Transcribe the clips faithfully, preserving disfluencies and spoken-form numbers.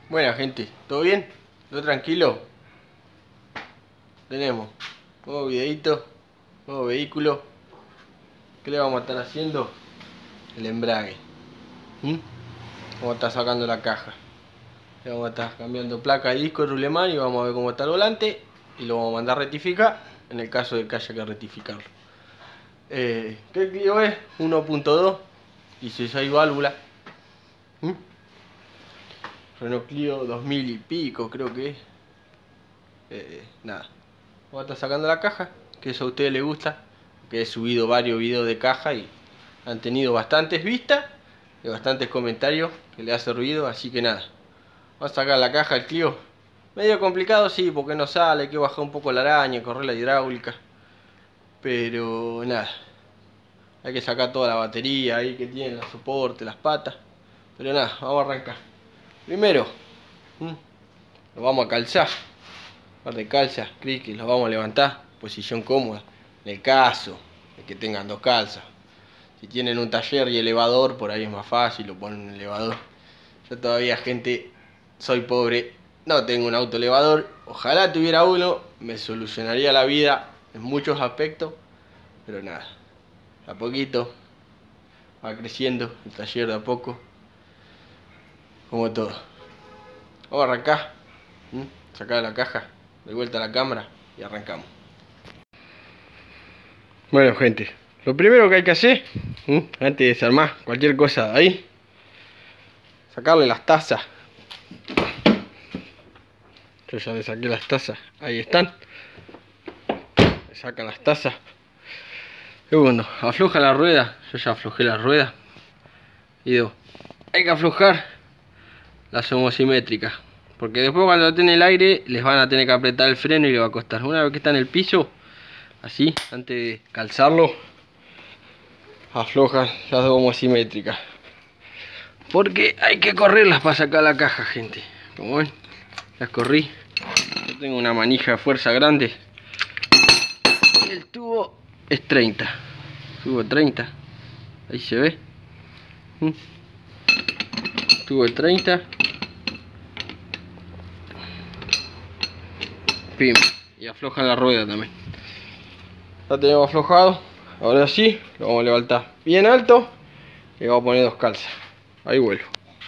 Buena gente, ¿todo bien? ¿Todo tranquilo? Tenemos nuevo videito, nuevo vehículo. ¿Qué le vamos a estar haciendo? El embrague. ¿Mm? Vamos a estar sacando la caja. Le vamos a estar cambiando placa, disco, rulemán y vamos a ver cómo está el volante. Y lo vamos a mandar a rectificar en el caso de que haya que rectificarlo. Eh, ¿Qué Clio es? uno punto dos, dieciséis válvulas. ¿Mm? Renault Clio dos mil y pico creo que es. Eh, nada, voy a estar sacando la caja, que eso a ustedes les gusta, que he subido varios videos de caja y han tenido bastantes vistas y bastantes comentarios que le hace ruido, así que nada, vamos a sacar la caja del Clio. Medio complicado, sí, porque no sale, hay que bajar un poco la araña, correr la hidráulica, pero nada, hay que sacar toda la batería ahí que tiene, el soporte, las patas, pero nada, vamos a arrancar. Primero, ¿hmm? lo vamos a calzar. Par de calzas, cric, los vamos a levantar, posición cómoda, en el caso de que tengan dos calzas. Si tienen un taller y elevador, por ahí es más fácil, lo ponen en un elevador. Yo todavía, gente, soy pobre, no tengo un auto elevador, ojalá tuviera uno, me solucionaría la vida en muchos aspectos, pero nada, a poquito va creciendo el taller de a poco, como todo. Vamos a arrancar, ¿Mm? sacar la caja, de vuelta a la cámara y arrancamos. Bueno gente, lo primero que hay que hacer, ¿sí? antes de desarmar cualquier cosa de ahí, sacarle las tazas. Yo ya le saqué las tazas, ahí están. Le sacan las tazas. Segundo, afloja la rueda. Yo ya aflojé la rueda. Y digo, hay que aflojar las homosimétricas, porque después cuando tiene el aire les van a tener que apretar el freno y le va a costar. Una vez que está en el piso, así, antes de calzarlo, aflojan las dos homosimétricas, porque hay que correrlas para sacar la caja, gente. Como ven, las corrí. Yo tengo una manija de fuerza grande y el tubo es treinta, tubo treinta, ahí se ve. ¿Mm? Tubo de treinta, pim, y aflojan la rueda también. Ya tenemos aflojado. Ahora sí, lo vamos a levantar bien alto y vamos a poner dos calzas. Ahí vuelvo.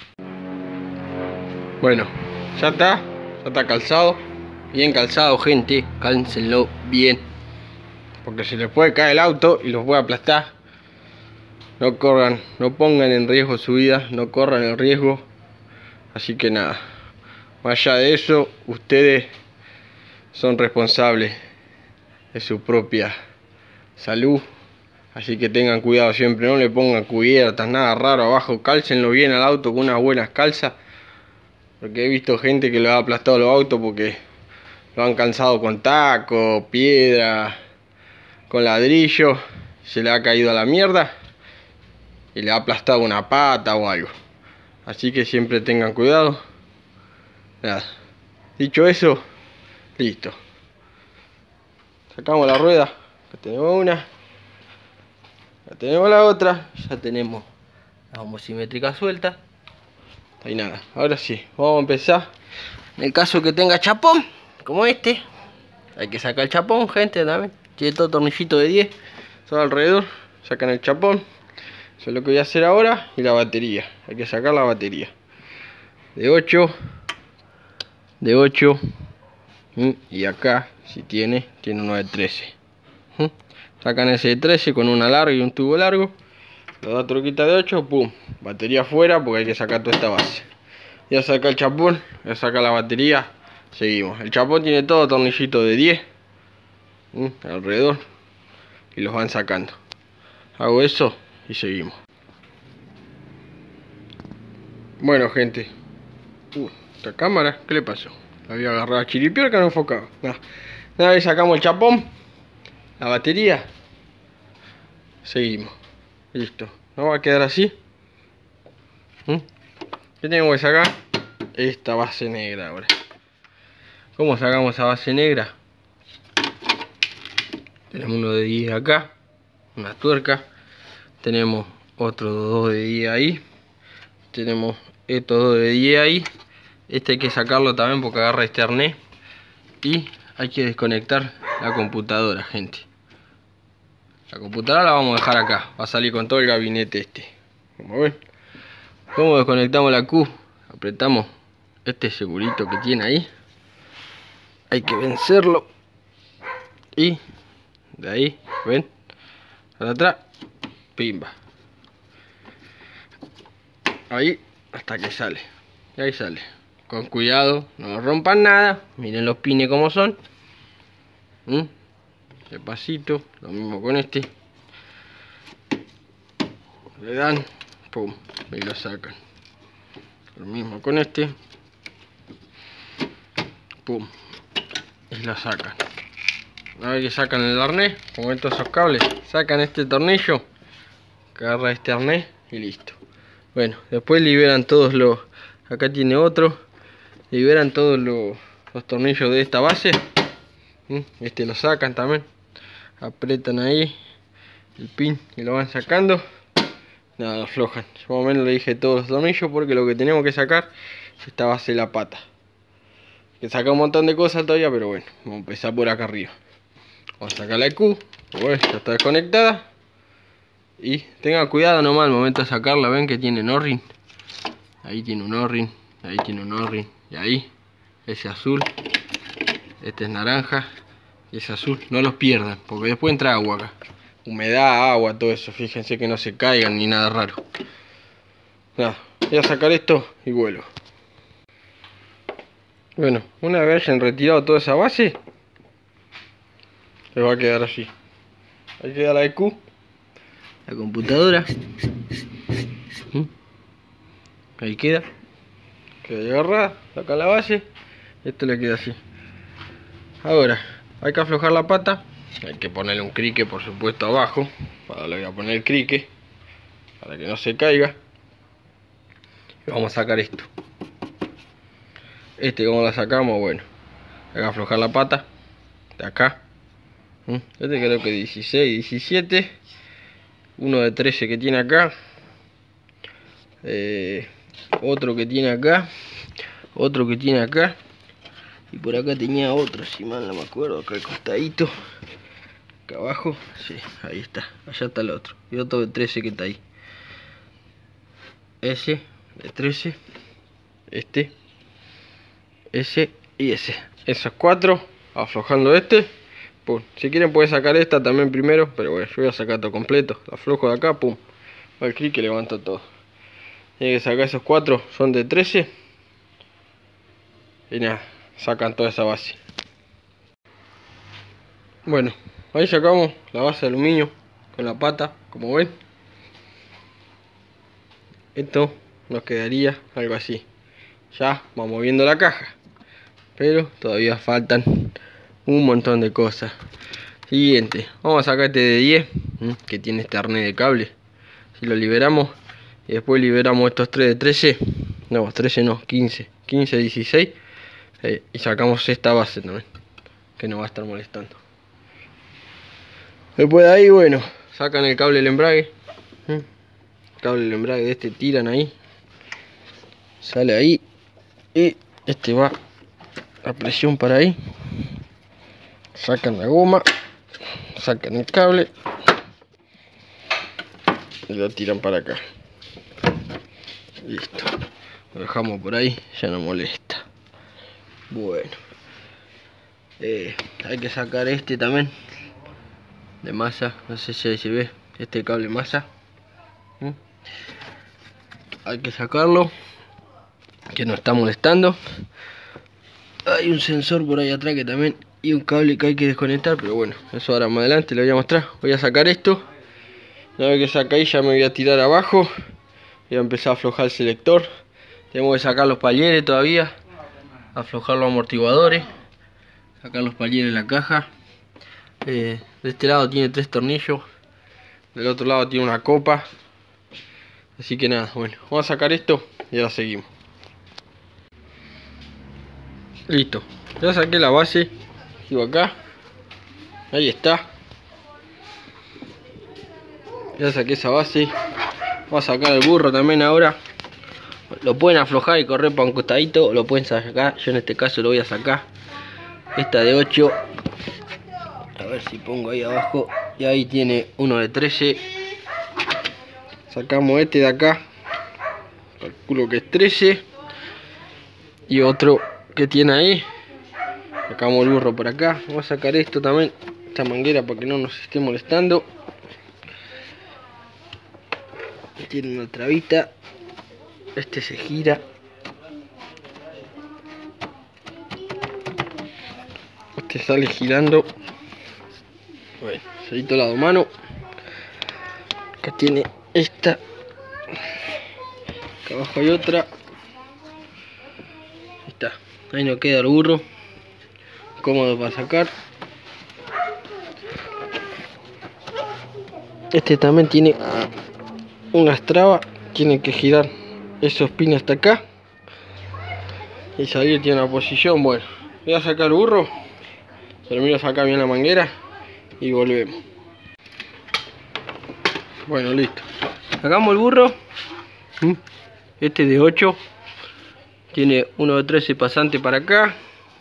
Bueno, ya está, ya está calzado. Bien calzado, gente, cálcenlo bien, porque se les puede caer el auto y los puede aplastar. No corran, no pongan en riesgo su vida, no corran el riesgo. Así que nada, más allá de eso, ustedes son responsables de su propia salud. Así que tengan cuidado siempre, no le pongan cubiertas, nada raro abajo, cálcenlo bien al auto con unas buenas calzas, porque he visto gente que le ha aplastado los autos porque lo han calzado con taco, piedra, con ladrillo, se le ha caído a la mierda y le ha aplastado una pata o algo. Así que siempre tengan cuidado. Nada, dicho eso, listo. Sacamos la rueda, ya tenemos una. Ya tenemos la otra, ya tenemos la homosimétrica suelta. Y nada, ahora sí, vamos a empezar. En el caso que tenga chapón, como este, hay que sacar el chapón, gente, también. Tiene todo tornillito de diez, todo alrededor, sacan el chapón. Eso es lo que voy a hacer ahora. Y la batería, hay que sacar la batería. De ocho, de ocho, y acá, si tiene, tiene uno de trece. Sacan ese de trece con una larga y un tubo largo. Los dos troquitas de ocho, pum, batería afuera porque hay que sacar toda esta base. Ya saca el chapón, ya saca la batería, seguimos. El chapón tiene todo tornillito de diez ¿sí? alrededor y los van sacando. Hago eso y seguimos. Bueno gente, uh, esta cámara, ¿qué le pasó? La había agarrado a chiripior que no enfocaba. Nada, una vez sacamos el chapón, la batería, seguimos. Listo, no va a quedar así. ¿Mm? ¿Qué tengo que sacar? Esta base negra ahora. ¿Cómo sacamos esa base negra? Tenemos uno de diez acá, una tuerca. Tenemos otro dos de diez ahí. Tenemos estos dos de diez ahí. Este hay que sacarlo también porque agarra este arnés. Y hay que desconectar la computadora, gente. La computadora la vamos a dejar acá. Va a salir con todo el gabinete este. Como ven. ¿Cómo desconectamos la Q? Apretamos este segurito que tiene ahí. Hay que vencerlo. Y de ahí, ven, para atrás, pimba. Ahí hasta que sale. Y ahí sale. Con cuidado, no rompan nada. Miren los pines como son. ¿Mm? Despacito, lo mismo con este. Le dan, pum, y lo sacan. Lo mismo con este. Pum, y lo sacan. Una vez que sacan el arnés, como ven todos esos cables, sacan este tornillo, que agarra este arnés y listo. Bueno, después liberan todos los, acá tiene otro, liberan todos los, los tornillos de esta base. Este lo sacan también, apretan ahí el pin y lo van sacando. Nada, lo aflojan. Yo más o menos le dije todos los tornillos porque lo que tenemos que sacar es esta base de la pata. Que saca un montón de cosas todavía, pero bueno, vamos a empezar por acá arriba. Vamos a sacar la Q, bueno, ya está desconectada. Y tengan cuidado nomás al momento de sacarla, ven que tiene un O-ring. Ahí tiene un O-ring, ahí tiene un O-ring. Y ahí, ese azul, este es naranja y ese azul. No los pierdan, porque después entra agua acá. Humedad, agua, todo eso. Fíjense que no se caigan ni nada raro. Nada, voy a sacar esto y vuelvo. Bueno, una vez hayan retirado toda esa base, se va a quedar así. Ahí queda la E Q, la computadora. ¿Mm? Ahí queda. Queda ahí agarrada, saca la base. Esto le queda así. Ahora, hay que aflojar la pata. Hay que ponerle un crique, por supuesto, abajo. Ahora le voy a poner el crique para que no se caiga. Y vamos a sacar esto. Este, ¿cómo la sacamos? Bueno, hay que aflojar la pata de acá. Este creo que dieciséis, diecisiete. Uno de trece que tiene acá. Eh, otro que tiene acá. Otro que tiene acá. Y por acá tenía otro, si mal no me acuerdo, acá al costadito. Acá abajo, sí, ahí está. Allá está el otro. Y otro de trece que está ahí. Ese, de trece. Este. Ese y ese. Esos cuatro. Aflojando este. Pum. Si quieren pueden sacar esta también primero. Pero bueno, yo voy a sacar todo completo. La aflojo de acá, pum. Va el clic y levanto todo. Tienen que sacar esos cuatro. Son de trece. Y nada, sacan toda esa base. Bueno, ahí sacamos la base de aluminio con la pata, como ven. Esto nos quedaría algo así. Ya vamos viendo la caja, pero todavía faltan un montón de cosas. Siguiente, vamos a sacar este de diez, que tiene este arnés de cable. Si lo liberamos y después liberamos estos tres de trece, no, trece no, quince, quince, dieciséis. Eh, y sacamos esta base también, que nos va a estar molestando. Después de ahí, bueno, sacan el cable del embrague. El cable del embrague de este tiran ahí. Sale ahí. Y este va a presión para ahí. Sacan la goma. Sacan el cable. Y lo tiran para acá. Listo. Lo dejamos por ahí, ya no molesta. Bueno, eh, hay que sacar este también de masa, no sé si ahí se ve este cable masa. ¿Mm? Hay que sacarlo, que nos está molestando. Hay un sensor por ahí atrás que también, y un cable que hay que desconectar, pero bueno, eso ahora más adelante lo voy a mostrar. Voy a sacar esto. Una vez que saca ahí ya me voy a tirar abajo. Voy a empezar a aflojar el selector. Tengo que sacar los palieres todavía, aflojar los amortiguadores, sacar los palieres de la caja. Eh, de este lado tiene tres tornillos, del otro lado tiene una copa. Así que nada, bueno, vamos a sacar esto y ahora seguimos. Listo, ya saqué la base, sigo acá, ahí está. Ya saqué esa base. Vamos a sacar el burro también ahora. Lo pueden aflojar y correr para un costadito, o lo pueden sacar. Yo en este caso lo voy a sacar. Esta de ocho. A ver si pongo ahí abajo. Y ahí tiene uno de trece. Sacamos este de acá. Calculo que es trece. Y otro que tiene ahí. Sacamos el burro por acá. Vamos a sacar esto también. Esta manguera para que no nos esté molestando. Tiene una trabita. Este se gira. Este sale girando. Bueno, seguito lado mano. Acá tiene esta. Acá abajo hay otra. Ahí está. Ahí nos queda el burro. Cómodo para sacar. Este también tiene unas trabas. Tiene que girar esos pines hasta acá. Y salir tiene una posición. Bueno, voy a sacar el burro. Termino de sacar bien la manguera. Y volvemos. Bueno, listo. Sacamos el burro. Este de ocho. Tiene uno de trece pasante para acá.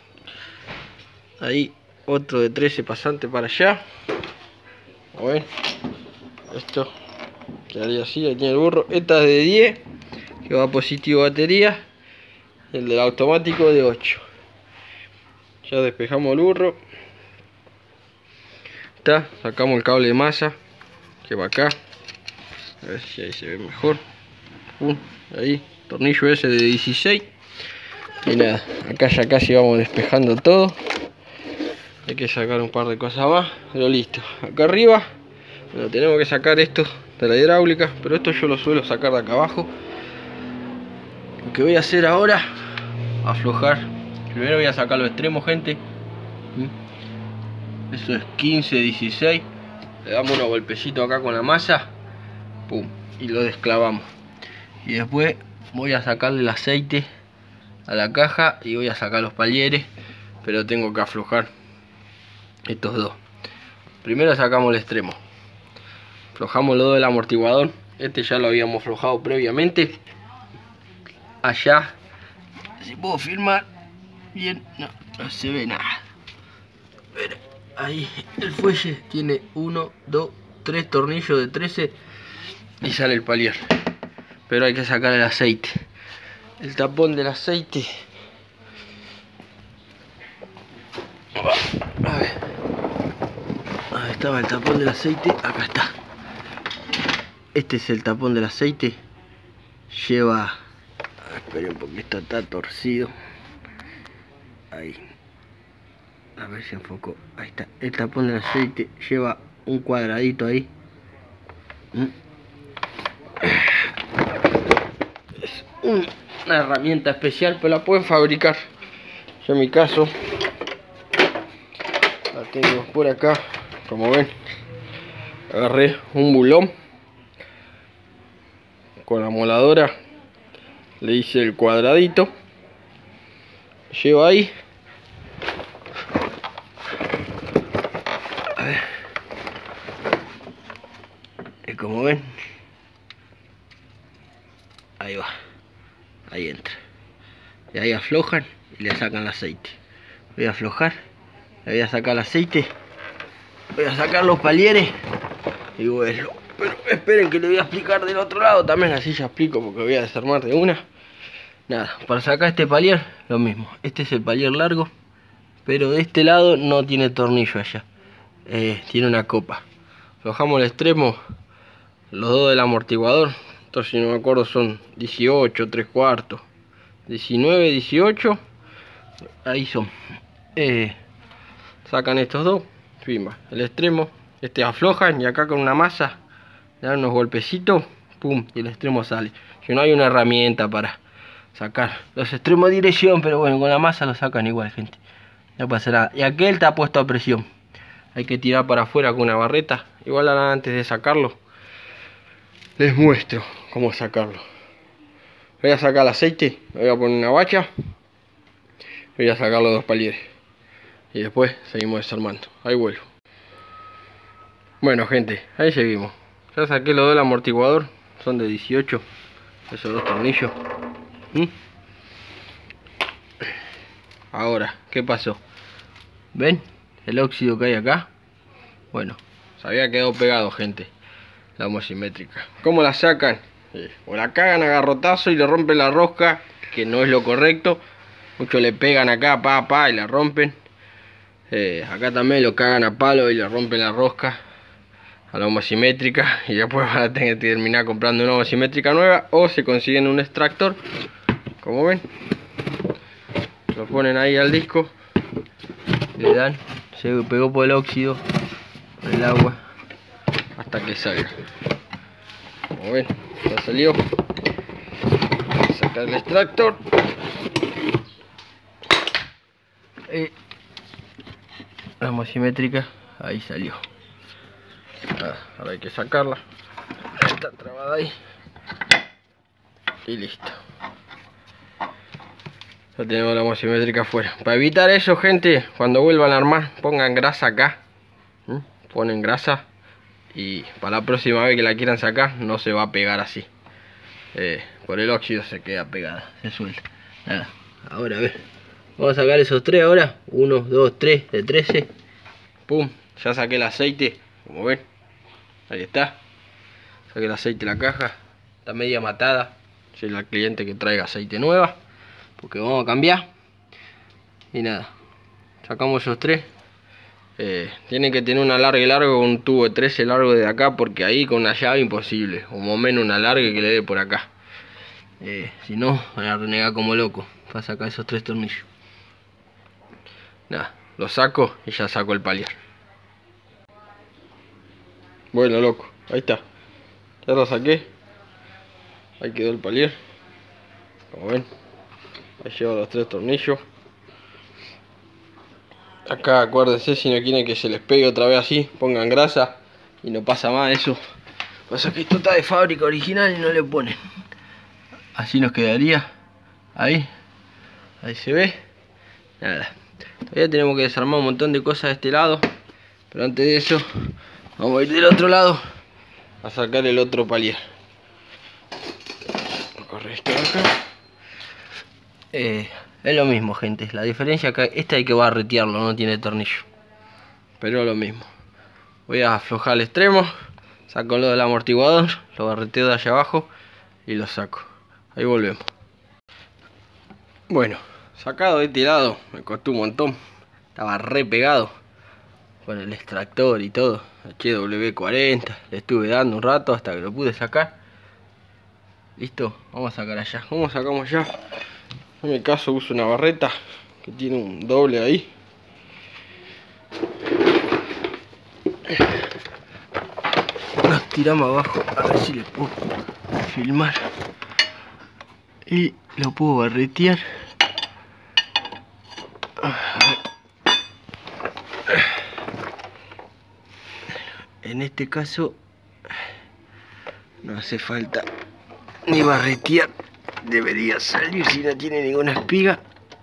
Ahí otro de trece pasante para allá. A ver. Esto quedaría así. Ahí tiene el burro. Esta es de diez. Que va positivo batería. El del automático de ocho. Ya despejamos el burro. Está. Sacamos el cable de masa. Que va acá. A ver si ahí se ve mejor. Uh, ahí. Tornillo ese de dieciséis. Y nada. Acá ya casi vamos despejando todo. Hay que sacar un par de cosas más. Pero listo. Acá arriba. Bueno, tenemos que sacar esto de la hidráulica. Pero esto yo lo suelo sacar de acá abajo. Lo que voy a hacer ahora. Aflojar. Primero voy a sacar los extremos, gente. Eso es quince, dieciséis. Le damos unos golpecitos acá con la masa. Pum. Y lo desclavamos. Y después voy a sacarle el aceite a la caja. Y voy a sacar los palieres. Pero tengo que aflojar estos dos. Primero sacamos el extremo. Aflojamos lo del amortiguador. Este ya lo habíamos aflojado previamente. Allá. Si puedo filmar bien. No, no se ve nada. Pero ahí el fuelle tiene uno, dos, tres tornillos de trece. Y sale el palier. Pero hay que sacar el aceite. El tapón del aceite. A ver. Ahí estaba el tapón del aceite. Acá está. Este es el tapón del aceite. Lleva... Esperen porque esto está torcido. Ahí. A ver si enfoco. Ahí está. El tapón del aceite lleva un cuadradito ahí. Es una herramienta especial, pero la pueden fabricar. Yo en mi caso la tengo por acá. Como ven, agarré un bulón con la moladora. Le hice el cuadradito. Llevo ahí. A ver. Y como ven, ahí va. Ahí entra. Y ahí aflojan y le sacan el aceite. Voy a aflojar. Le voy a sacar el aceite. Voy a sacar los palieres. Y bueno. Pero esperen que le voy a explicar del otro lado también, así ya explico porque voy a desarmar de una. Nada, para sacar este palier, lo mismo. Este es el palier largo, pero de este lado no tiene tornillo allá. Eh, tiene una copa. Aflojamos el extremo, los dos del amortiguador. Entonces, si no me acuerdo, son dieciocho, tres cuartos, diecinueve, dieciocho. Ahí son. Eh, sacan estos dos. Firma el extremo. Este aflojan y acá con una masa le dan unos golpecitos, pum, y el extremo sale. Si no hay una herramienta para sacar los extremos de dirección, pero bueno, con la masa lo sacan igual, gente. No pasa nada. Y aquel está puesto a presión. Hay que tirar para afuera con una barreta. Igual antes de sacarlo, les muestro cómo sacarlo. Voy a sacar el aceite, voy a poner una bacha. Voy a sacar los dos palieres. Y después seguimos desarmando. Ahí vuelvo. Bueno, gente, ahí seguimos. Ya saqué lo del amortiguador, son de dieciocho, esos dos tornillos. ¿Mm? Ahora, ¿qué pasó? ¿Ven el óxido que hay acá? Bueno, se había quedado pegado, gente, la homosimétrica. ¿Cómo la sacan? Eh, o la cagan a garrotazo y le rompen la rosca, que no es lo correcto. Muchos le pegan acá, pa, pa, y la rompen. Eh, acá también lo cagan a palo y le rompen la rosca a la homosimétrica. Y después van a tener que terminar comprando una homosimétrica nueva. O se consiguen un extractor, como ven. Lo ponen ahí al disco. Le dan, se pegó por el óxido, por el agua, hasta que salga. Como ven, ya salió. Sacar el extractor. Y la homosimétrica, ahí salió. Nada, ahora hay que sacarla. Está trabada ahí. Y listo. Ya tenemos la homosimétrica afuera. Para evitar eso, gente, cuando vuelvan a armar, pongan grasa acá. ¿Mm? Ponen grasa. Y para la próxima vez que la quieran sacar, no se va a pegar así. Eh, por el óxido se queda pegada, se suelta. Nada, ahora a ver. Vamos a sacar esos tres ahora. uno, dos, tres, de trece. Pum, ya saqué el aceite, como ven. Ahí está. Saqué el aceite de la caja. Está media matada. Soy la cliente que traiga aceite nueva, porque vamos a cambiar. Y nada, sacamos esos tres. Eh, tienen que tener un alargue largo con un tubo de trece largo de acá, porque ahí con una llave imposible. O más o menos un alargue que le dé por acá. Eh, si no, van a renegar como loco para sacar esos tres tornillos. Nada, lo saco y ya saco el palier. Bueno, loco, ahí está. Ya lo saqué. Ahí quedó el palier. Como ven, ahí llevo los tres tornillos. Acá acuérdense, si no quieren que se les pegue otra vez así, pongan grasa y no pasa más eso. Pasa que esto está de fábrica original y no le ponen. Así nos quedaría. Ahí. Ahí se ve. Nada. Todavía tenemos que desarmar un montón de cosas de este lado. Pero antes de eso, vamos a ir del otro lado a sacar el otro palier. Corre esto de acá. Eh, es lo mismo, gente. La diferencia que este hay que barretearlo, no tiene tornillo. Pero es lo mismo. Voy a aflojar el extremo. Saco lo del amortiguador. Lo barreteo de allá abajo. Y lo saco. Ahí volvemos. Bueno, sacado de este lado. Me costó un montón. Estaba re pegado con el extractor y todo. H W cuarenta. Le estuve dando un rato hasta que lo pude sacar. Listo, vamos a sacar allá. ¿Cómo sacamos ya? En mi caso uso una barreta que tiene un doble ahí. Nos tiramos abajo a ver si le puedo filmar. Y lo puedo barretear. En este caso no hace falta ni barretear. Debería salir si no tiene ninguna espiga.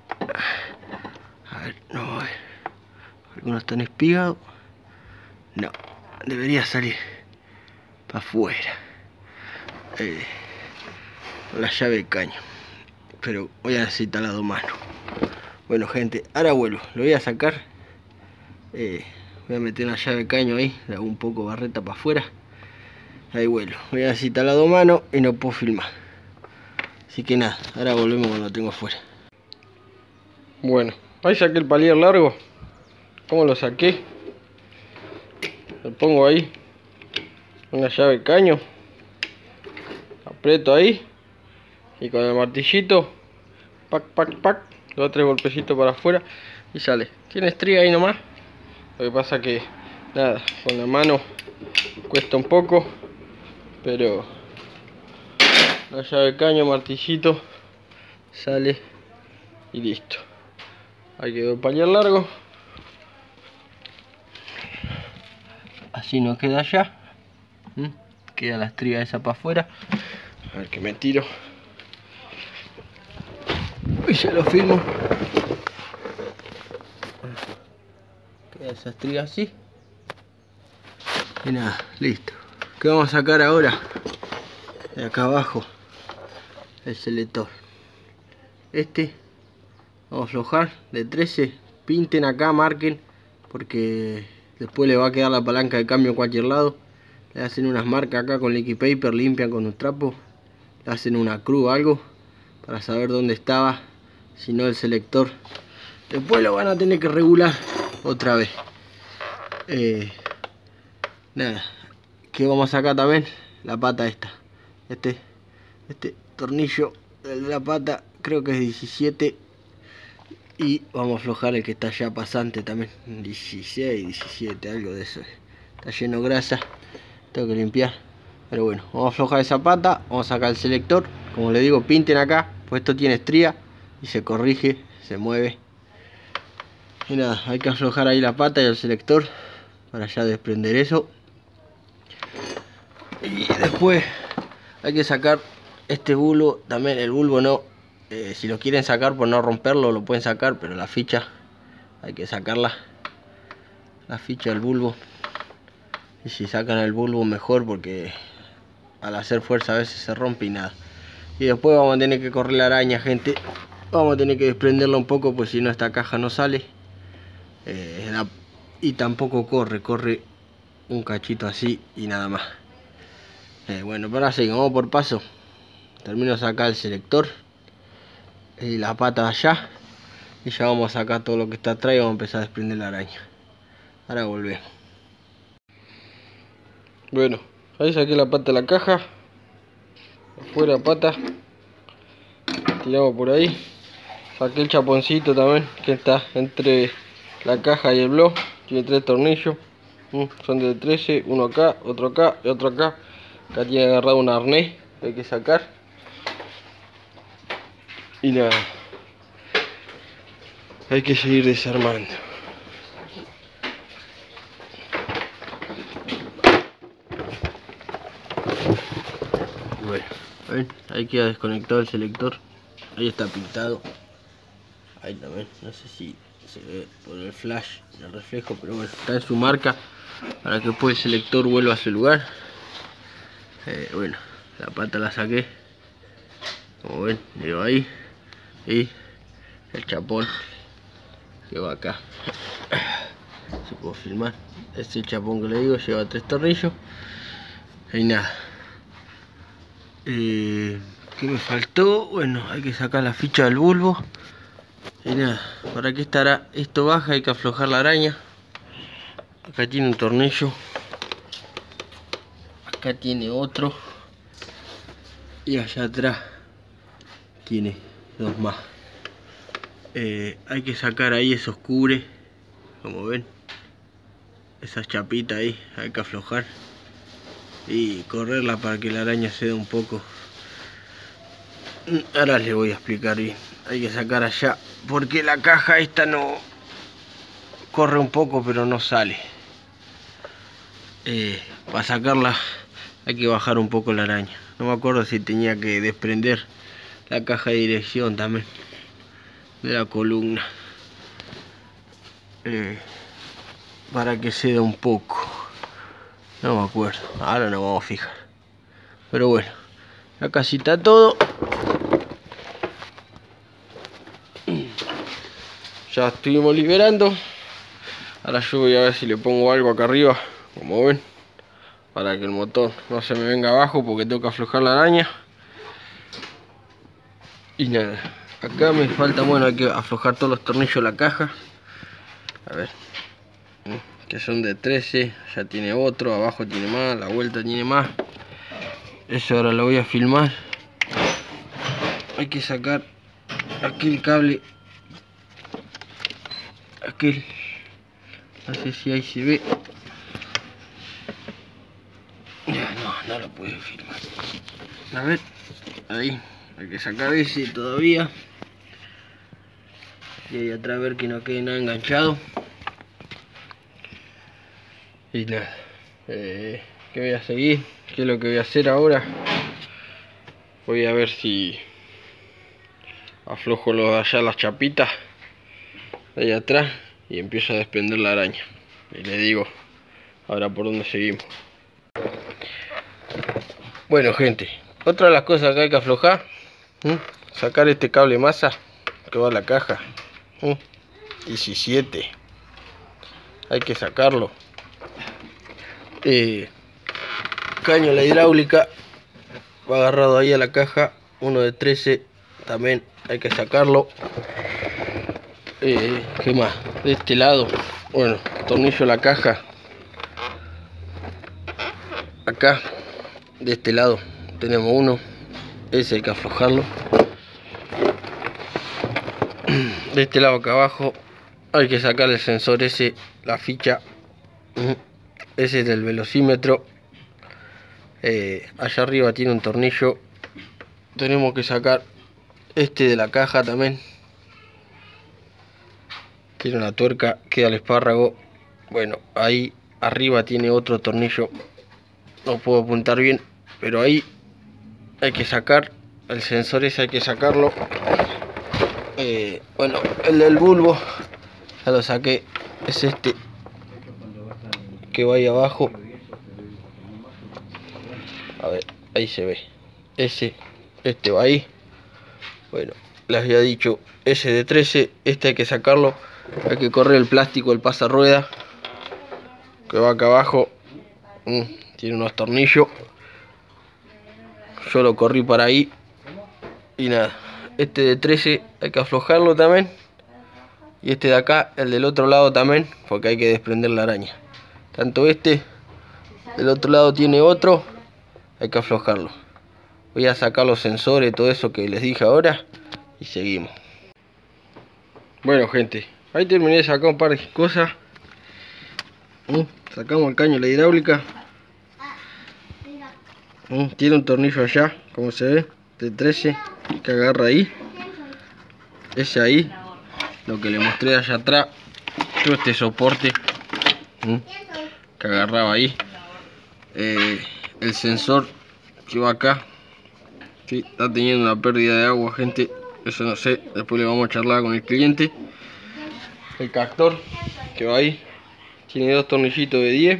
A ver, no, a ver. Algunos están espigados. No, debería salir para afuera. Eh, con la llave de caño. Pero voy a necesitar la dos manos. Bueno, gente, ahora vuelvo. Lo voy a sacar. Eh, voy a meter una llave de caño ahí. Le hago un poco barreta para afuera. Ahí vuelvo. Voy a necesitar la dos manos y no puedo filmar. Así que nada, ahora volvemos cuando lo tengo afuera. Bueno, ahí saqué el palier largo. ¿Cómo lo saqué? Lo pongo ahí. Una llave de caño. Aprieto ahí. Y con el martillito. Pac, pac, pac. Dos o tres golpecitos para afuera. Y sale. Tiene estría ahí nomás. Lo que pasa que, nada, con la mano cuesta un poco. Pero la llave de caño, martillito, sale y listo. Ahí quedó el palier largo. Así nos queda ya. ¿Mm? Queda la estría esa para afuera. A ver que me tiro. Y ya lo filmo. Queda esa estría así. Y nada, listo. ¿Qué vamos a sacar ahora? De acá abajo. El selector. este. Vamos a aflojar de trece. Pinten acá, marquen, porque después le va a quedar la palanca de cambio en cualquier lado. Le hacen unas marcas acá con liquid paper, limpian con un trapo, le hacen una cruz o algo para saber dónde estaba, si no el selector. Después lo van a tener que regular otra vez. Eh, nada, que vamos a sacar también la pata esta. Este, este tornillo, el de la pata, creo que es diecisiete. Y vamos a aflojar el que está ya pasante también, dieciséis, diecisiete, algo de eso. Está lleno de grasa, tengo que limpiar. Pero bueno, vamos a aflojar esa pata, vamos a sacar el selector. Como le digo, pinten acá, pues esto tiene estría y se corrige, se mueve. Y nada, hay que aflojar ahí la pata y el selector para ya desprender eso. Y después hay que sacar este bulbo, también el bulbo no. Eh, si lo quieren sacar por no romperlo, lo pueden sacar, pero la ficha hay que sacarla, la ficha del bulbo. Y si sacan el bulbo mejor, porque al hacer fuerza a veces se rompe y nada. Y después vamos a tener que correr la araña, gente. Vamos a tener que desprenderla un poco, pues si no esta caja no sale. Eh, la, y tampoco corre, corre un cachito así y nada más. Eh, bueno, para seguir, vamos por paso. Termino de sacar el selector y la pata allá, y ya vamos a sacar todo lo que está atrás y vamos a empezar a desprender la araña. Ahora volvemos. Bueno, ahí saqué la pata de la caja, afuera pata, tiramos por ahí. Saqué el chaponcito también, que está entre la caja y el blog, tiene tres tornillos, son de trece, uno acá, otro acá y otro acá. Acá tiene agarrado un arnés que hay que sacar. Y nada, hay que seguir desarmando. Bueno, ¿ven? Ahí queda desconectado el selector. Ahí está pintado. Ahí también, no sé si se ve por el flash, el reflejo, pero bueno, está en su marca para que después el selector vuelva a su lugar. Eh, bueno, la pata la saqué, como ven, llevo ahí. Y el chapón que va acá, se puede filmar. Este es el chapón que le digo, lleva tres tornillos. Y nada, eh, ¿qué me faltó? Bueno, hay que sacar la ficha del bulbo. Y nada, ¿para qué estará? Esto baja, hay que aflojar la araña. Acá tiene un tornillo, acá tiene otro, y allá atrás tiene dos más. Eh, hay que sacar ahí esos cubres, como ven, esas chapitas ahí, hay que aflojar y correrla para que la araña ceda un poco. Ahora les voy a explicar bien. Hay que sacar allá, porque la caja esta no corre un poco pero no sale. Eh, para sacarla hay que bajar un poco la araña. No me acuerdo si tenía que desprender la caja de dirección también de la columna, eh, para que ceda un poco. No me acuerdo, ahora nos vamos a fijar. Pero bueno, acá casi está todo. Ya estuvimos liberando. Ahora yo voy a ver si le pongo algo acá arriba, como ven, para que el motor no se me venga abajo, porque tengo que aflojar la araña. Y nada, acá me falta, bueno, hay que aflojar todos los tornillos de la caja. A ver, que son de trece, ya tiene otro, abajo tiene más, la vuelta tiene más. Eso ahora lo voy a filmar. Hay que sacar aquel cable, aquel, no sé si ahí se ve. Ya, no, no lo puedo filmar. A ver, ahí, hay que sacar ese todavía. Y ahí atrás, a ver que no quede nada enganchado. Y nada, eh, ¿qué voy a seguir? ¿Qué es lo que voy a hacer ahora? Voy a ver si aflojo los de allá, las chapitas de ahí atrás, y empiezo a desprender la araña. Y les digo ahora por dónde seguimos. Bueno, gente, otra de las cosas que hay que aflojar, ¿sí? sacar este cable masa que va a la caja. uh, diecisiete. Hay que sacarlo. Eh, caño la hidráulica va agarrado ahí a la caja. Uno de trece. También hay que sacarlo. Eh, ¿Qué más? De este lado, bueno, tornillo a la caja. Acá, de este lado, tenemos uno. Ese hay que aflojarlo. De este lado acá abajo hay que sacar el sensor ese, la ficha. Ese es del velocímetro. Eh, allá arriba tiene un tornillo. Tenemos que sacar este de la caja también. Tiene una tuerca, queda el espárrago. Bueno, ahí arriba tiene otro tornillo. No puedo apuntar bien, pero ahí hay que sacar el sensor ese, hay que sacarlo. Eh, bueno, el del bulbo ya lo saqué. Es este que va ahí abajo. A ver, ahí se ve. Ese, este va ahí. Bueno, les había dicho, ese de trece, este hay que sacarlo. Hay que correr el plástico, el pasarrueda que va acá abajo. Mm, tiene unos tornillos. Yo lo corrí para ahí. Y nada, este de trece hay que aflojarlo también. Y este de acá, el del otro lado también, porque hay que desprender la araña. Tanto este, del otro lado tiene otro, hay que aflojarlo. Voy a sacar los sensores, todo eso que les dije ahora, y seguimos. Bueno, gente, ahí terminé de sacar un par de cosas. Mm, sacamos el caño de la hidráulica. Mm, tiene un tornillo allá, como se ve, de trece, que agarra ahí. Ese ahí, lo que le mostré allá atrás, todo este soporte mm, que agarraba ahí. Eh, el sensor que va acá, sí, está teniendo una pérdida de agua, gente. Eso no sé, después le vamos a charlar con el cliente. El captor que va ahí tiene dos tornillitos de diez.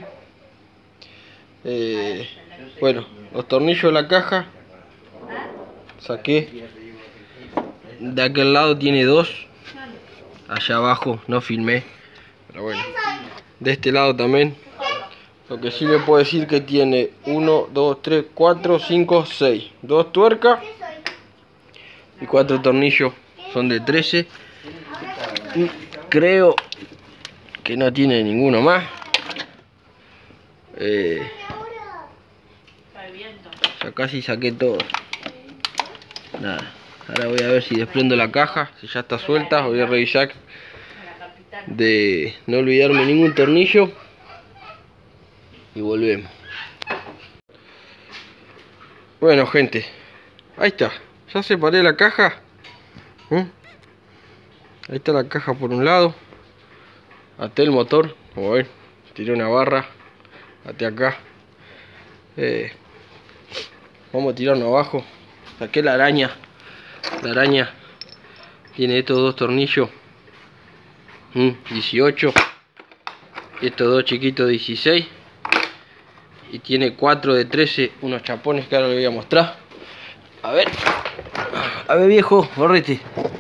Eh, bueno, los tornillos de la caja saqué. De aquel lado tiene dos. Allá abajo no filmé, pero bueno. De este lado también. Lo que sí le puedo decir que tiene uno, dos, tres, cuatro, cinco, seis. Dos tuercas y cuatro tornillos. Son de trece. Y creo que no tiene ninguno más. Eh, ya casi saqué todo. Nada. Ahora voy a ver si desprendo la caja. Si ya está suelta, voy a revisar de no olvidarme ningún tornillo. Y volvemos. Bueno, gente, ahí está. Ya separé la caja. ¿Mm? Ahí está la caja por un lado. Até el motor, como ven, tiré una barra. Até acá. Eh, vamos a tirarnos abajo. Saqué la araña. La araña tiene estos dos tornillos. ¿Mm? dieciocho. Estos dos chiquitos dieciséis. Y tiene cuatro de trece, unos chapones que ahora les voy a mostrar. A ver. A ver, viejo, borrete.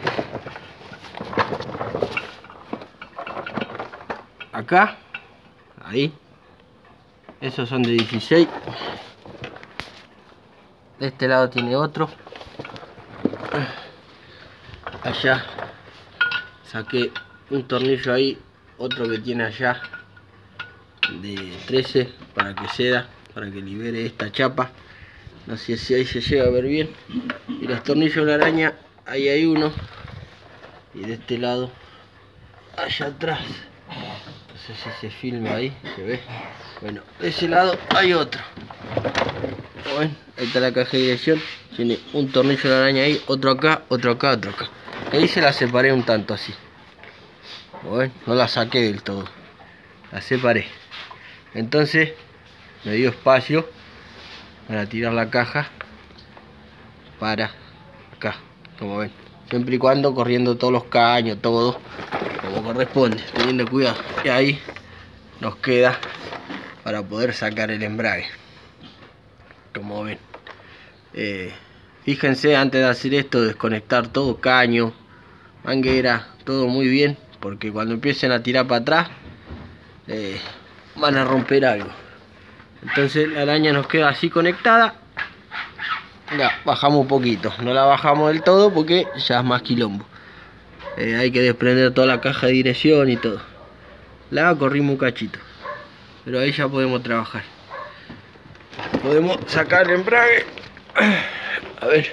Acá. Ahí. Esos son de dieciséis. De este lado tiene otro. Allá saqué un tornillo ahí. Otro que tiene allá de trece, para que ceda, para que libere esta chapa. No sé si ahí se llega a ver bien. Y los tornillos de la araña, ahí hay uno. Y de este lado, allá atrás, no sé si se filma ahí, se ve. Bueno, de ese lado hay otro. Bueno, ahí está la caja de dirección. Tiene un tornillo de la araña ahí, otro acá, otro acá, otro acá. Ahí se la separé un tanto así. Bueno, no la saqué del todo, la separé. Entonces me dio espacio para tirar la caja para acá, como ven. Siempre y cuando corriendo todos los caños, todo como corresponde, teniendo cuidado. Y ahí nos queda para poder sacar el embrague, como ven. Eh, Fíjense antes de hacer esto, desconectar todo, caño, manguera, todo muy bien, porque cuando empiecen a tirar para atrás eh, van a romper algo. Entonces la araña nos queda así conectada. Ya, bajamos un poquito, no la bajamos del todo porque ya es más quilombo. Eh, hay que desprender toda la caja de dirección y todo. La corrimos un cachito, pero ahí ya podemos trabajar. Podemos sacar el embrague. A ver,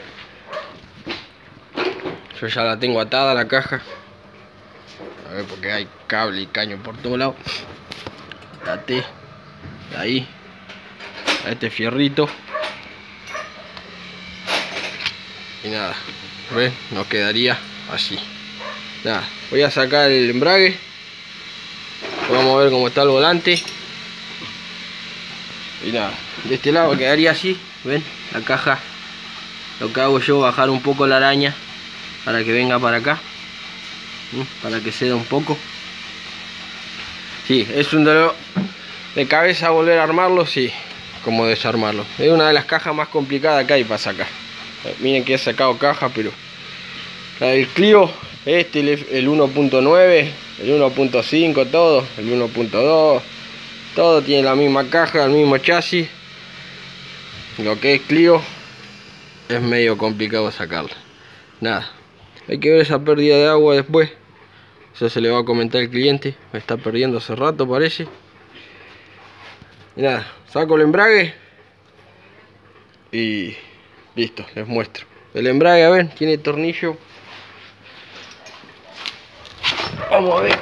yo ya la tengo atada a la caja. A ver, porque hay cable y caño por todos lados. Até ahí a este fierrito. Y nada, ¿ven? Nos quedaría así. Nada, voy a sacar el embrague. Vamos a ver cómo está el volante. Y nada, de este lado quedaría así. ¿Ven? La caja. Lo que hago yo, bajar un poco la araña para que venga para acá. ¿Sí? Para que ceda un poco. Sí, es un dolor de cabeza volver a armarlo, sí. Como desarmarlo. Es una de las cajas más complicadas que hay para sacar. Miren que he sacado caja, pero la del Clio, este, el uno punto nueve, el uno punto cinco, todo, el uno punto dos, todo tiene la misma caja, el mismo chasis. Lo que es Clio es medio complicado sacarla. Nada, hay que ver esa pérdida de agua después. Eso se le va a comentar al cliente. Me está perdiendo hace rato, parece. Y nada, saco el embrague y listo, les muestro. El embrague, a ver, tiene tornillo. Vamos a ver.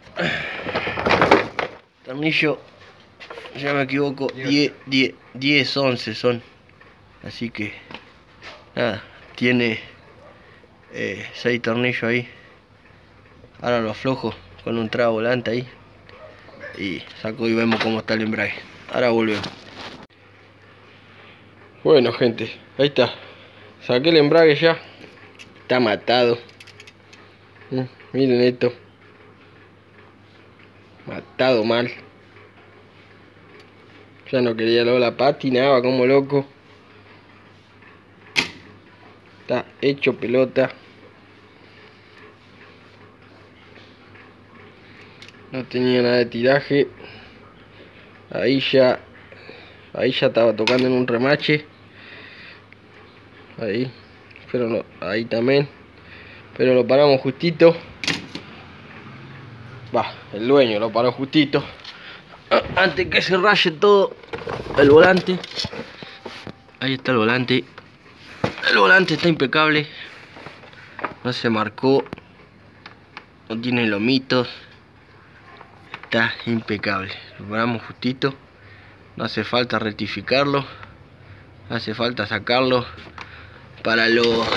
Tornillo, ya me equivoco, diez, diez, diez, once son. Así que, nada, tiene eh, seis tornillos ahí. Ahora lo aflojo con un trabo volante ahí. Y saco y vemos cómo está el embrague. Ahora volvemos. Bueno, gente, ahí está. Saqué el embrague ya. Está matado. Mm, miren esto. Matado mal. Ya no quería luego la patinaba como loco. Está hecho pelota. No tenía nada de tiraje. Ahí ya. Ahí ya estaba tocando en un remache. Ahí. Pero no, ahí también. Pero lo paramos justito. Va, el dueño lo paró justito. Antes que se raye todo el volante. Ahí está el volante. El volante está impecable. No se marcó. No tiene lomitos. Está impecable. Lo paramos justito. No hace falta rectificarlo. No hace falta sacarlo. Para los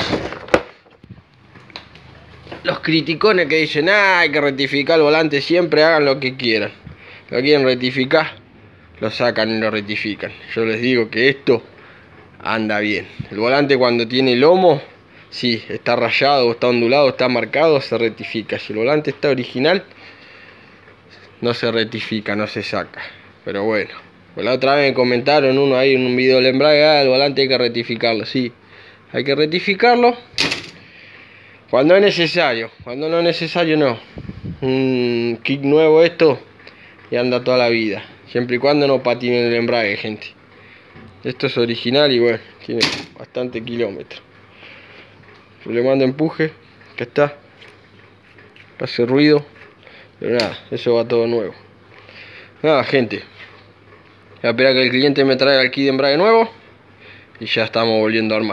Los criticones que dicen, ah, hay que rectificar el volante siempre, hagan lo que quieran. Lo quieren rectificar, lo sacan y lo rectifican. Yo les digo que esto anda bien. El volante cuando tiene lomo, sí, está rayado, está ondulado, está marcado, se rectifica. Si el volante está original, no se rectifica, no se saca. Pero bueno, pues la otra vez me comentaron uno ahí en un video del embrague, ah, el volante hay que rectificarlo, sí. Hay que rectificarlo cuando es necesario. Cuando no es necesario, no. Un kick nuevo esto y anda toda la vida. Siempre y cuando no patinen el embrague, gente. Esto es original y bueno, tiene bastante kilómetros. Yo le mando empuje, que está. Hace ruido. Pero nada, eso va todo nuevo. Nada, gente. Voy a esperar que el cliente me traiga el kit de embrague nuevo. Y ya estamos volviendo a armar.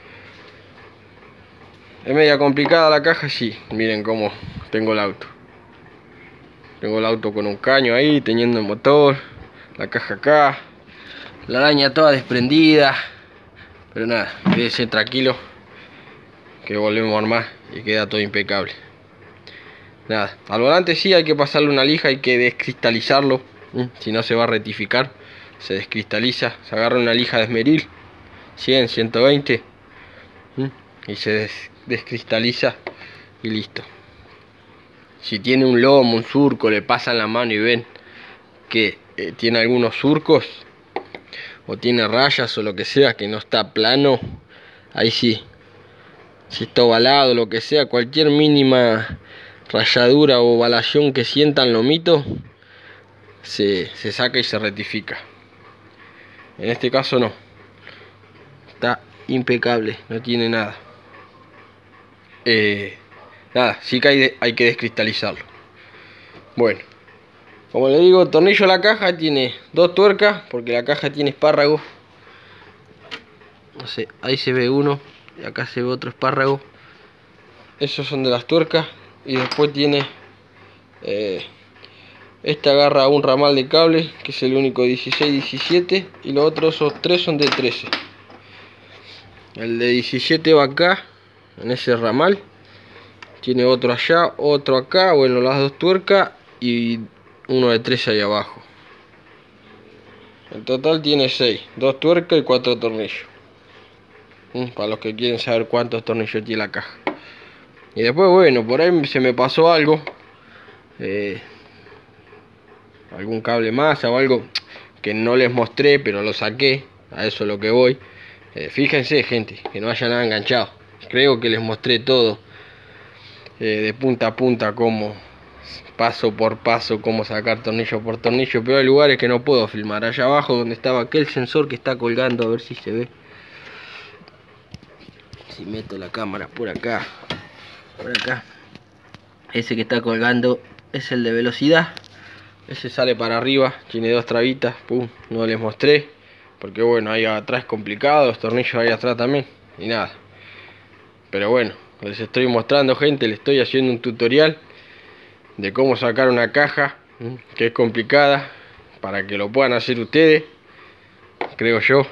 Es media complicada la caja, sí. Miren cómo tengo el auto. Tengo el auto con un caño ahí, teniendo el motor. La caja acá. La araña toda desprendida. Pero nada, quédese tranquilo. Que volvemos a armar y queda todo impecable. Nada, al volante sí hay que pasarle una lija, hay que descristalizarlo. Si no se va a rectificar, se descristaliza. Se agarra una lija de esmeril. cien, ciento veinte. Y se des descristaliza y listo. Si tiene un lomo, un surco, le pasan la mano y ven que eh, tiene algunos surcos o tiene rayas o lo que sea, que no está plano, ahí sí, si está ovalado, lo que sea, cualquier mínima rayadura o ovalación que sientan lomito, se, se saca y se rectifica. En este caso no, está impecable, no tiene nada. Eh, nada, sí que hay, hay que descristalizarlo. Bueno, como le digo, tornillo a la caja tiene dos tuercas, porque la caja tiene espárrago. No sé, ahí se ve uno y acá se ve otro espárrago. Esos son de las tuercas. Y después tiene eh, esta agarra un ramal de cable, que es el único dieciséis diecisiete, y los otros esos tres son de trece. El de diecisiete va acá, en ese ramal. Tiene otro allá, otro acá, bueno, las dos tuercas y uno de trece ahí abajo. En total tiene seis, dos tuercas y cuatro tornillos. Para los que quieren saber cuántos tornillos tiene la caja. Y después, bueno, por ahí se me pasó algo. Eh, algún cable más o algo que no les mostré, pero lo saqué. A eso es lo que voy. Eh, fíjense, gente, que no haya nada enganchado. Creo que les mostré todo. Eh, de punta a punta, cómo paso por paso, cómo sacar tornillo por tornillo. Pero hay lugares que no puedo filmar. Allá abajo donde estaba aquel sensor que está colgando, a ver si se ve. Si meto la cámara por acá, por acá, ese que está colgando es el de velocidad. Ese sale para arriba, tiene dos trabitas. Pum, no les mostré porque bueno, ahí atrás es complicado, los tornillos ahí atrás también y nada. Pero bueno, les estoy mostrando, gente, les estoy haciendo un tutorial de cómo sacar una caja que es complicada, para que lo puedan hacer ustedes. Creo yo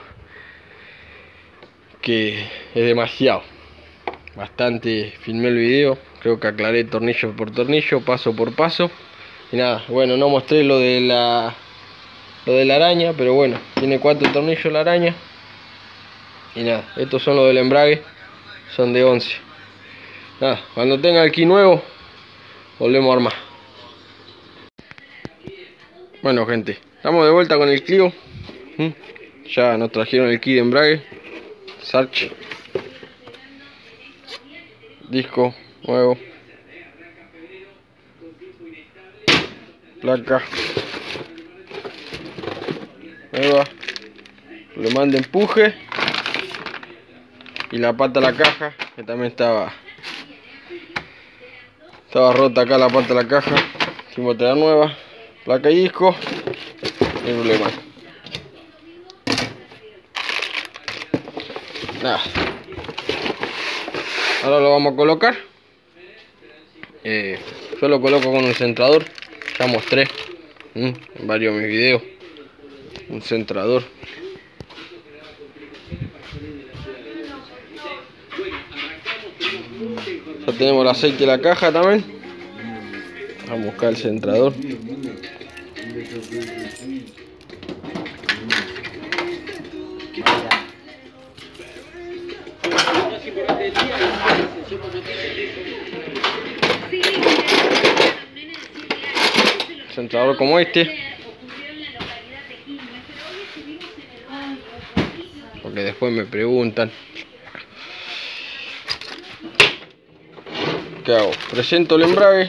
que es demasiado. Bastante filmé el video, creo que aclaré tornillo por tornillo, paso por paso. Y nada, bueno, no mostré lo de la lo de la araña, pero bueno, tiene cuatro tornillos la araña. Y nada, estos son los del embrague, son de once. Nada, cuando tenga el key nuevo, volvemos a armar. Bueno, gente, estamos de vuelta con el Clio. Ya nos trajeron el key de embrague, Sarch, disco nuevo, placa nueva, problemán de empuje y la pata de la caja, que también estaba estaba rota acá la pata de la caja. Hicimos otra nueva, placa y disco y el problemán. Nada, ahora lo vamos a colocar. eh, yo lo coloco con un centrador, ya mostré en varios de mis videos un centrador. Ya tenemos el aceite de la caja también. Vamos a buscar el centrador. Centrador como este, porque después me preguntan. ¿Qué hago? Presento el embrague,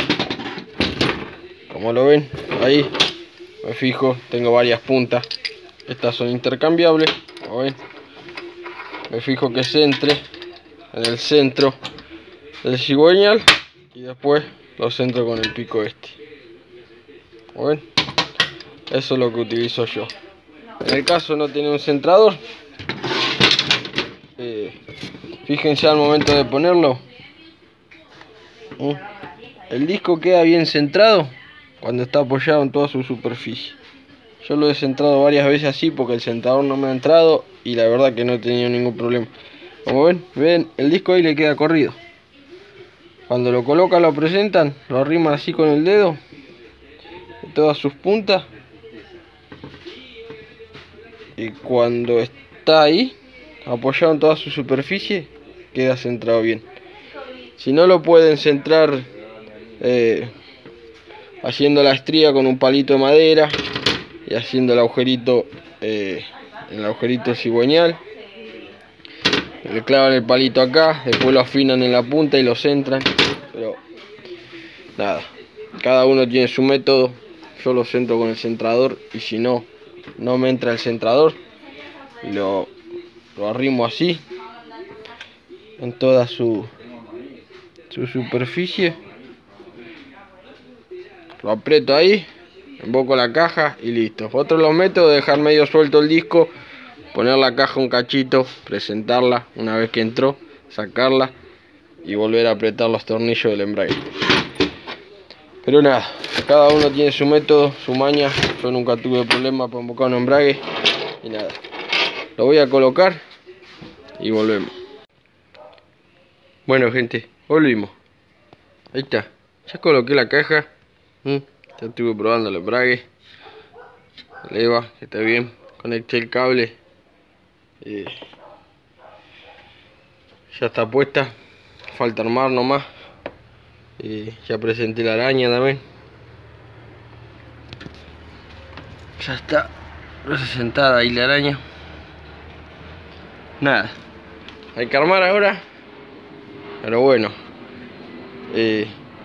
como lo ven ahí, me fijo, tengo varias puntas, estas son intercambiables, como ven. Me fijo que se entre en el centro del cigüeñal y después lo centro con el pico este. Como ven, eso es lo que utilizo yo. En el caso no tiene un centrador, eh, fíjense al momento de ponerlo, el disco queda bien centrado cuando está apoyado en toda su superficie. Yo lo he centrado varias veces así porque el centrador no me ha entrado y la verdad que no he tenido ningún problema. Como ven, ven, el disco ahí le queda corrido. Cuando lo colocan, lo presentan, lo arriman así con el dedo de todas sus puntas, y cuando está ahí apoyado en toda su superficie queda centrado bien. Si no, lo pueden centrar eh, haciendo la estría con un palito de madera y haciendo el agujerito, eh, el agujerito cigüeñal. le clavan el palito acá, después lo afinan en la punta y lo centran, pero nada, cada uno tiene su método. Yo lo centro con el centrador y si no, no me entra el centrador, lo, lo arrimo así en toda su, su superficie, lo aprieto ahí, emboco la caja y listo. Otro de los métodos es dejar medio suelto el disco, poner la caja un cachito, presentarla una vez que entró, sacarla y volver a apretar los tornillos del embrague. Pero nada, cada uno tiene su método, su maña. Yo nunca tuve problema para embocar un embrague. Y nada, lo voy a colocar y volvemos. Bueno gente, volvimos. Ahí está, ya coloqué la caja. ¿Mm? Ya estuve probando el embrague. El EVA, que está bien. Conecté el cable. Eh, ya está puesta. Falta armar nomás. Eh, ya presenté la araña también. Ya está presentada ahí la araña. Nada, hay que armar ahora. Pero bueno, eh,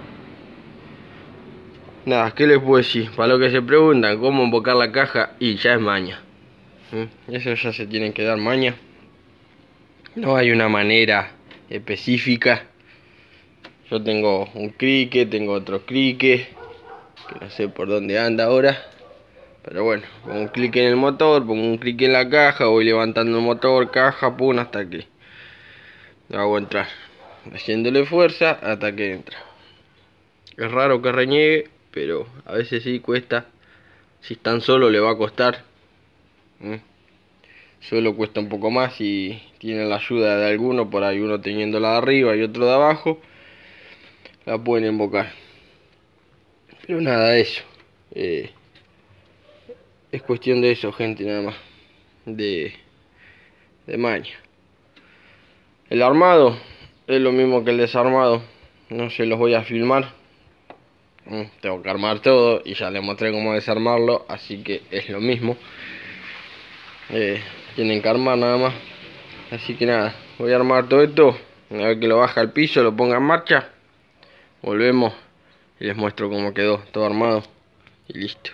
nada, ¿qué les puedo decir? Para lo que se preguntan cómo embocar la caja, y ya es maña. ¿Mm? Eso ya se tienen que dar maña. No hay una manera específica. Yo tengo un crique, tengo otro crique, que no sé por dónde anda ahora. Pero bueno, pongo un clic en el motor, pongo un clic en la caja, voy levantando el motor, caja, pum, hasta que lo hago entrar. Haciéndole fuerza hasta que entra. Es raro que reniegue, pero a veces sí cuesta. Si están solo le va a costar. ¿Mm? Solo cuesta un poco más si tienen la ayuda de alguno, por ahí uno teniéndola de arriba y otro de abajo. La pueden embocar. Pero nada, eso. Eh, es cuestión de eso, gente, nada más. De, de maña. El armado es lo mismo que el desarmado. No se los voy a filmar. Mm, tengo que armar todo y ya les mostré cómo desarmarlo. Así que es lo mismo. Eh, tienen que armar nada más. Así que nada, voy a armar todo esto. Una vez que lo baja al piso, lo ponga en marcha. Volvemos y les muestro cómo quedó todo armado y listo.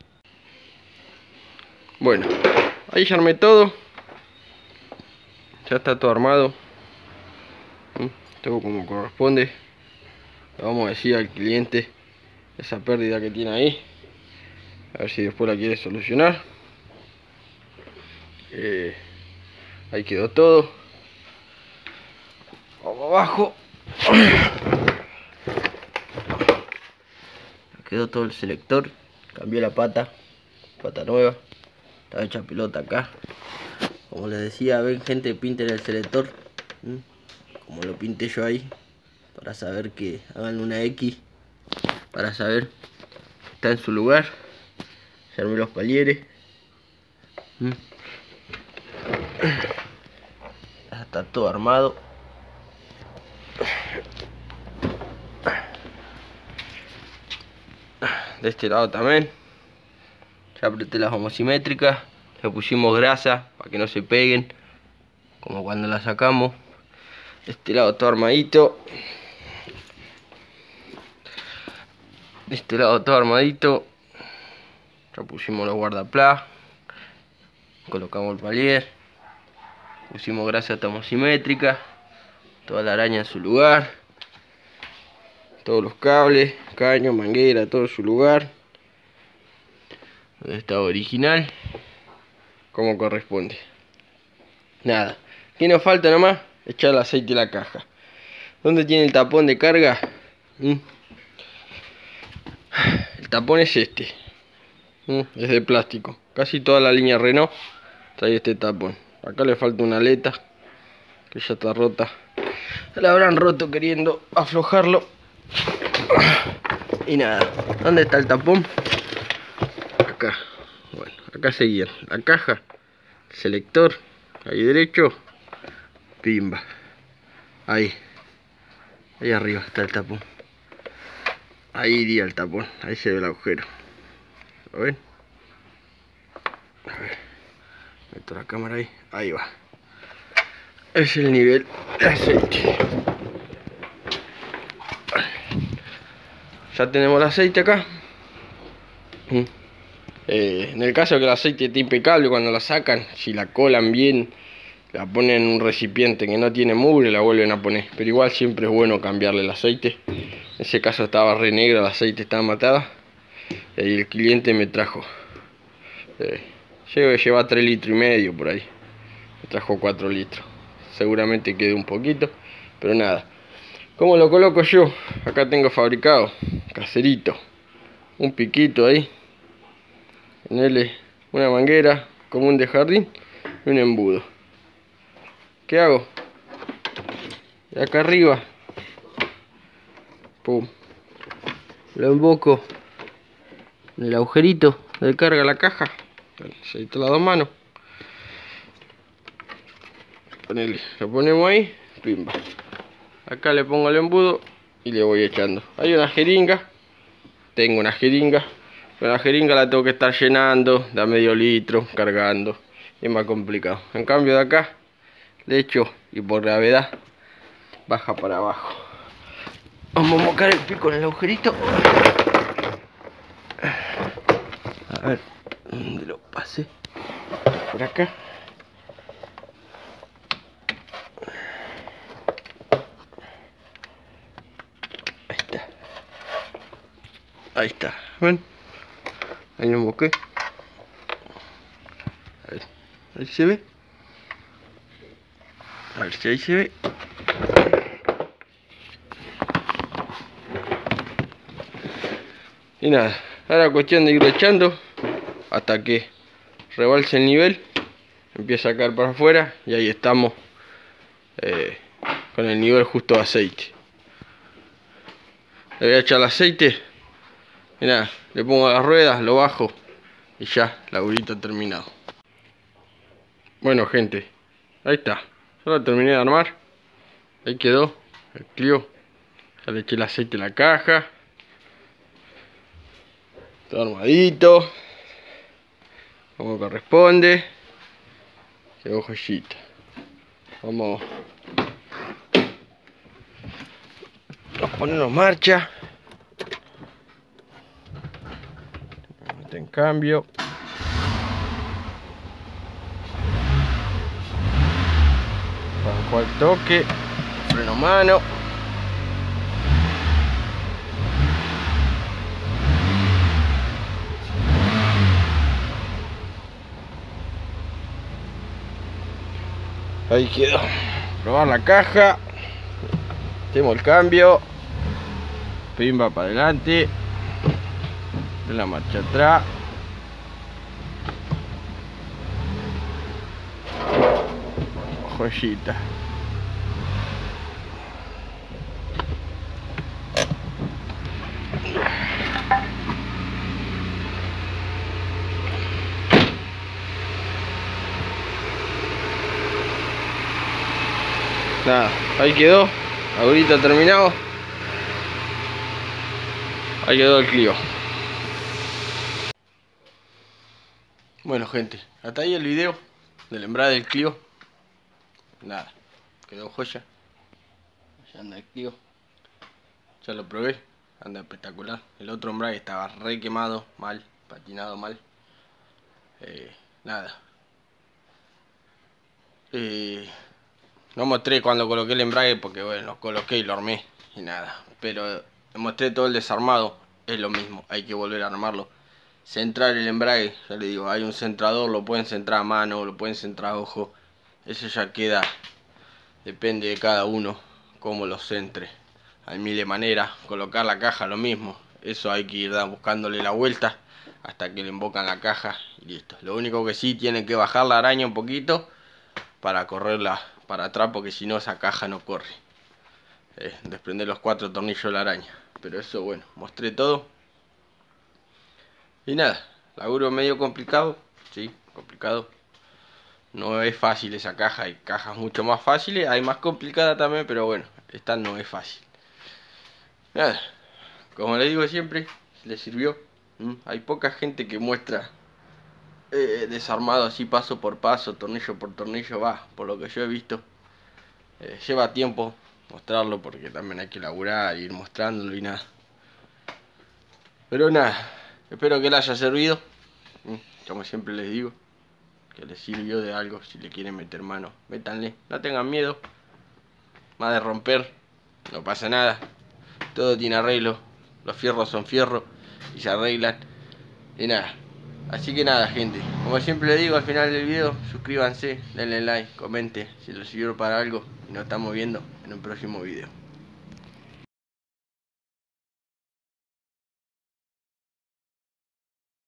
Bueno, ahí ya armé todo. Ya está todo armado. Todo como corresponde. Le vamos a decir al cliente esa pérdida que tiene ahí. A ver si después la quiere solucionar. Eh, ahí quedó todo. Vamos abajo. Quedó todo el selector. Cambié la pata. Pata nueva. Está hecha pelota acá. Como les decía, ven gente, pinten el selector. ¿Mm? Como lo pinté yo ahí. Para saber que hagan una X. Para saber que está en su lugar. Se armé los palieres. ¿Mm? Ya está todo armado. De este lado también. Ya apreté las homosimétricas. Le pusimos grasa para que no se peguen, como cuando la sacamos. De este lado todo armadito. De este lado todo armadito. Ya pusimos los guardaplás. Colocamos el palier. Pusimos grasa homosimétrica. Toda la araña en su lugar. Todos los cables, caño, manguera, todo en su lugar. Donde estaba original. Como corresponde. Nada. ¿Qué nos falta nomás? Echar el aceite a la caja. ¿Dónde tiene el tapón de carga? ¿Mm? El tapón es este. ¿Mm? Es de plástico. Casi toda la línea Renault trae este tapón. Acá le falta una aleta que ya está rota. Se la habrán roto queriendo aflojarlo. Y nada. ¿Dónde está el tapón? Acá. Bueno, acá seguían la caja, el selector, ahí derecho, pimba. Ahí. Ahí arriba está el tapón. Ahí iría el tapón. Ahí se ve el agujero. ¿Lo ven? A ver. Meto la cámara ahí. Ahí va. es el nivel de aceite. Ya tenemos el aceite acá. Eh, en el caso de que el aceite esté impecable, cuando la sacan, si la colan bien, la ponen en un recipiente que no tiene mugre, la vuelven a poner. Pero igual siempre es bueno cambiarle el aceite. En ese caso estaba re negra, el aceite estaba matada. Y el cliente me trajo. Eh, lleva, lleva tres litros y medio por ahí. Me trajo cuatro litros. Seguramente quede un poquito, pero nada. ¿Cómo lo coloco yo? Acá tengo fabricado, caserito. Un piquito ahí. Ponerle una manguera común de jardín y un embudo. ¿Qué hago? De acá arriba, pum, lo emboco en el agujerito de carga la caja, aceito las dos manos. Ponele, lo ponemos ahí, pimba. Acá le pongo el embudo y le voy echando. Hay una jeringa, tengo una jeringa. Pero la jeringa la tengo que estar llenando, da medio litro, cargando. Es más complicado. En cambio de acá, le echo y por gravedad baja para abajo. Vamos a mocar el pico en el agujerito. A ver, ¿dónde lo pasé? Por acá. Ahí está. Ahí está. ¿Ven? Ahí lo moqué. A ver, ahí se ve. A ver si ahí se ve. Y nada, ahora cuestión de irlo echando hasta que rebalse el nivel, empieza a sacar para afuera y ahí estamos eh, con el nivel justo de aceite. Le voy a echar el aceite y nada, le pongo las ruedas, lo bajo y ya, laburito terminado. Bueno gente, ahí está, ya lo terminé de armar, ahí quedó el Clio, ya le eché el aceite en la caja. Todo armadito, como corresponde. Quedó joyita. Vamos a ponernos en marcha. En cambio, banco al toque, freno mano. Ahí quedó. Probar la caja. Hacemos el cambio. Pimba para adelante. De la marcha atrás. Joyita. Nada, ahí quedó, ahorita terminado. Ahí quedó el Clio. Bueno gente, hasta ahí el video del embrague del Clio. Nada, quedó joya. Ya anda el Clio. Ya lo probé, anda espectacular. El otro embrague estaba re quemado, mal, patinado mal. Eh, nada. Eh, No mostré cuando coloqué el embrague porque bueno, lo coloqué y lo armé y nada. Pero mostré todo el desarmado, es lo mismo, hay que volver a armarlo. Centrar el embrague, ya le digo, hay un centrador, lo pueden centrar a mano, lo pueden centrar a ojo. Eso ya queda, depende de cada uno, cómo lo centre. Hay miles de maneras, colocar la caja lo mismo. Eso hay que ir buscándole la vuelta hasta que le embocan la caja y listo. Lo único que sí, tienen que bajar la araña un poquito para correrla para atrás, porque si no esa caja no corre. Eh, desprender los cuatro tornillos de la araña. Pero eso bueno, mostré todo. Y nada, laburo medio complicado. Sí, complicado. No es fácil esa caja, hay cajas mucho más fáciles, hay más complicadas también, pero bueno, esta no es fácil. Nada, como le digo siempre, le sirvió. ¿Mm? Hay poca gente que muestra eh, desarmado así paso por paso, tornillo por tornillo, va, por lo que yo he visto. Eh, lleva tiempo mostrarlo porque también hay que laburar, ir mostrándolo y nada. Pero nada, espero que le haya servido. Como siempre les digo, que les sirvió de algo. Si le quieren meter mano, métanle, no tengan miedo. Más de romper, no pasa nada. Todo tiene arreglo. Los fierros son fierros y se arreglan. Y nada. Así que nada, gente. Como siempre les digo al final del video, suscríbanse, denle like, comente si les sirvió para algo. Y nos estamos viendo en un próximo video.